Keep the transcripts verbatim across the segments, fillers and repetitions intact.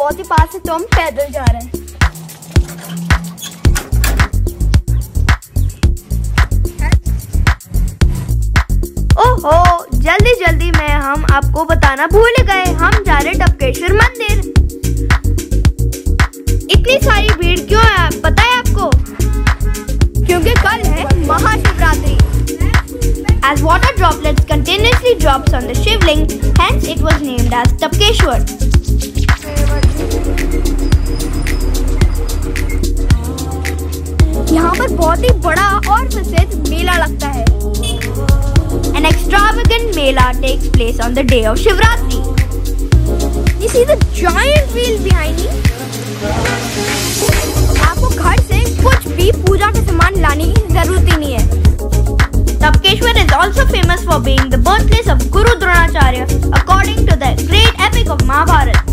बहुत ही पास है तो हम पैदल जा रहे हैं। ओहो, जल्दी जल्दी में हम आपको बताना भूल गए, हम जा रहे टपकेश्वर मंदिर। इतनी सारी भीड़ क्यों है पता है आपको? क्योंकि कल है Mahashivratri. As water droplets continuously drops on the shivling, hence it was named as Tapkeshwar. यहाँ पर बहुत ही बड़ा और प्रसिद्ध मेला लगता है। An extravagant mela takes place on the day of Shivratri. You see the giant wheel behind me? आपको घर से कुछ भी पूजा का सामान लाने की जरूरत ही नहीं है। Tapkeshwar is also famous for being the birthplace of Guru Dronacharya, according to the great epic of Mahabharata.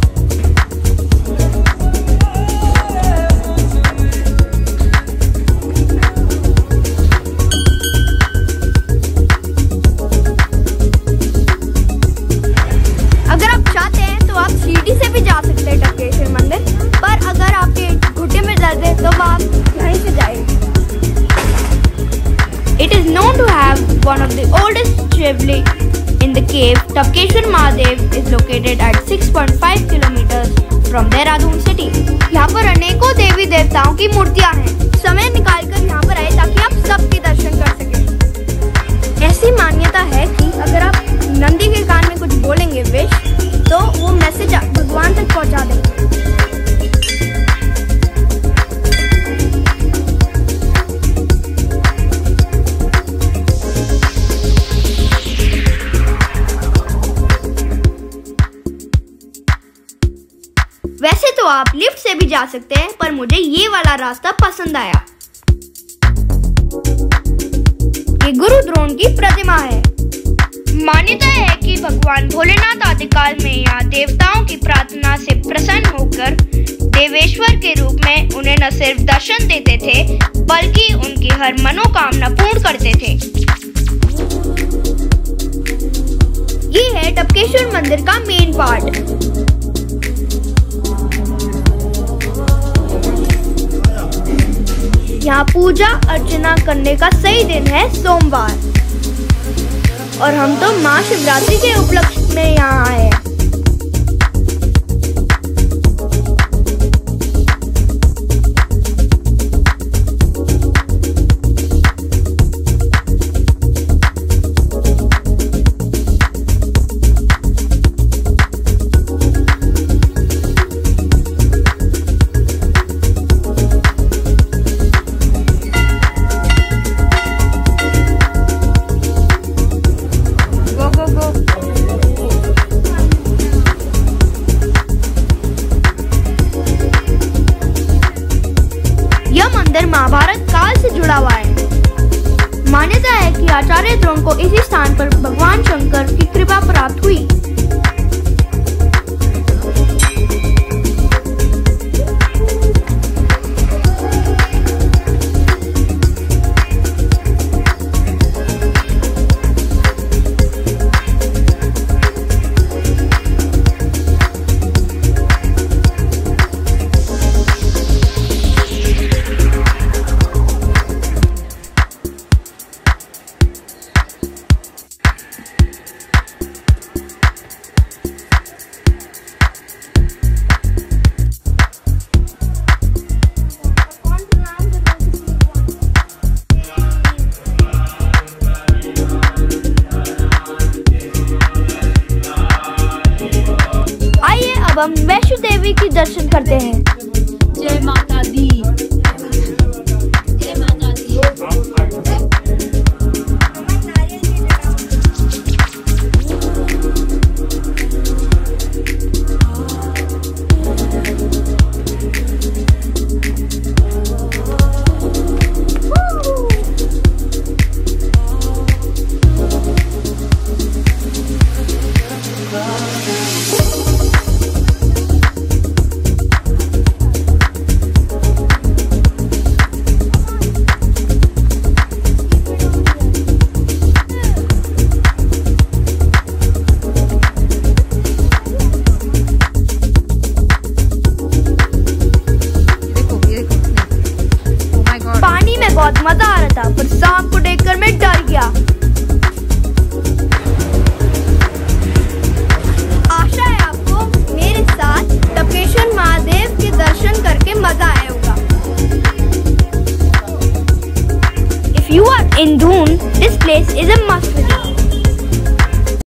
अगर आप चाहते हैं तो आप सीढ़ी से भी जा सकते हैं टपकेश्वर मंदिर, पर अगर आपके घुटने में दर्द है तो आप यहीं से जाइए। It is known to have one of the oldest shivling in the cave. Tapkeshwar Mahadev is located at six point five kilometers from Dehradun city. यहाँ पर अनेकों देवी देवताओं की मूर्तियाँ हैं। समय निकालकर यहाँ पर आए ताकि आप सबके दर्शन कर सकें। ऐसी मान्यता है कि अगर आप नंदी के कान में कुछ बोलेंगे विश, तो वो मैसेज भगवान तक पहुँचा देंगे। वैसे तो आप लिफ्ट से भी जा सकते हैं, पर मुझे ये वाला रास्ता पसंद आया। ये गुरु द्रोण की प्रतिमा है। मान्यता है कि भगवान भोलेनाथ आदिकाल में यहाँ देवताओं की प्रार्थना से प्रसन्न होकर देवेश्वर के रूप में उन्हें न सिर्फ दर्शन देते थे, बल्कि उनकी हर मनोकामना पूर्ण करते थे। ये है टपकेश्वर मंदिर का मेन पार्ट। यहाँ पूजा अर्चना करने का सही दिन है सोमवार, और हम तो महाशिवरात्रि के उपलक्ष्य में यहाँ आए हैं। महाभारत काल से जुड़ा हुआ है। मान्यता है कि आचार्य द्रोण को इसी स्थान पर भगवान शंकर की कृपा प्राप्त हुई। देखकर मैं डर गया। आशा है आपको मेरे साथ टपकेश्वर महादेव के दर्शन करके मजा आया होगा। If you are in Doon, this place is a